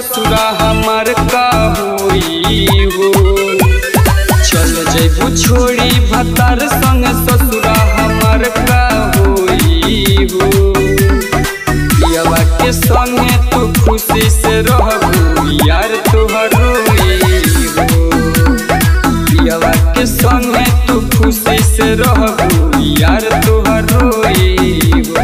ससुरा हमार का होई हो। चल जैबू छोड़ी भतार संग ससुरा हमार का होई हो। पियवा के संगे तू खुशी से रहबू यार तोहर रोई हो। पियवा के संगे तू खुशी से रहबू यार तोहर रोई हो।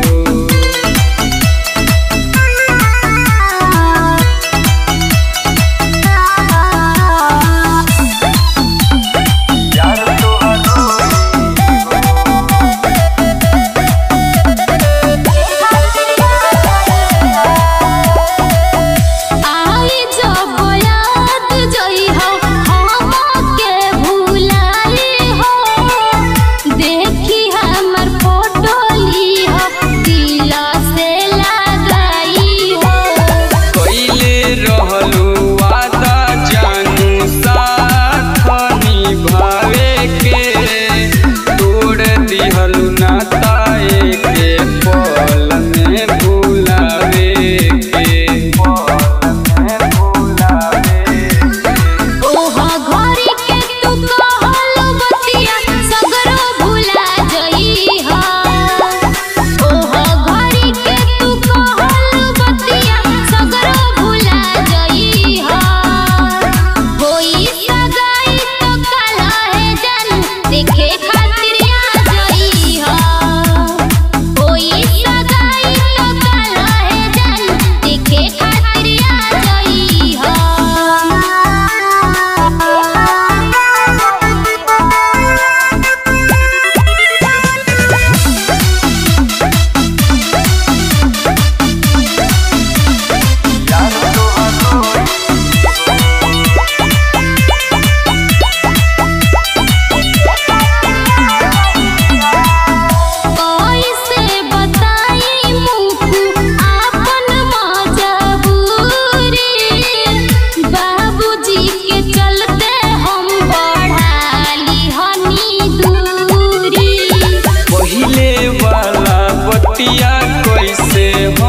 कैसे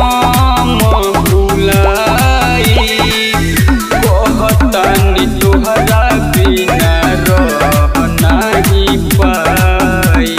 हम भुलाई कहतानी तोहरा बिना रह नहीं पाई।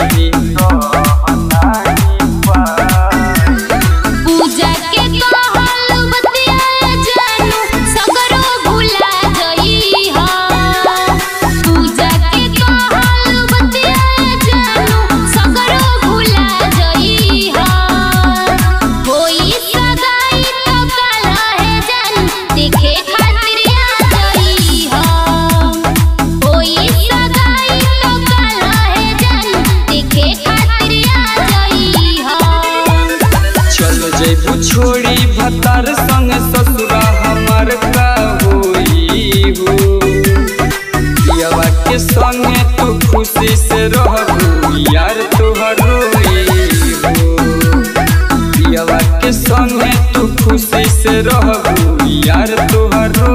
पूजा के कहल बतिया जानू सगरो भुला गई हा। पूजा के कहल बतिया जानू सगरो भुला गई हा। होई सगाई तो कल है जान देखे खातिर आ गई हा। होई सगाई तो कल है जान देखे खातिर आ गई हा। चल जैबू छोड़ी भतार संग ससुरा हमार का होई हो। पियवा के संगे तू खुशी से रहबू यार तोहर रोई हो। पियवा के संगे तू खुशी से रहबू यार तोहर रोई।